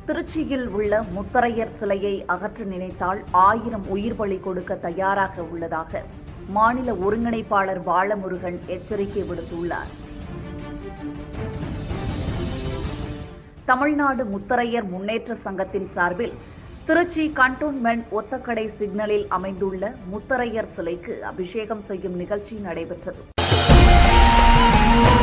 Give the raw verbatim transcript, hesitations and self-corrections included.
திருச்சியில் உள்ள முத்தரையர் சிலையை அகற்ற நினைத்தால் ஆயிரம் உயிர் பலி கொடுக்க தயாராக உள்ளதாக மாநில ஒருங்கிணைப்பாளர் பாலமுருகன் எச்சரிக்கை விடுத்துள்ளார். தமிழ்நாடு முத்தரையர் முன்னேற்ற சங்கத்தின் சார்பில் திருச்சி கண்டோன்மெண்ட் ஒத்தக்கடை சிக்னலில் அமைந்துள்ள முத்தரையர் சிலைக்கு அபிஷேகம் செய்யும் நிகழ்ச்சி நடைபெற்றது.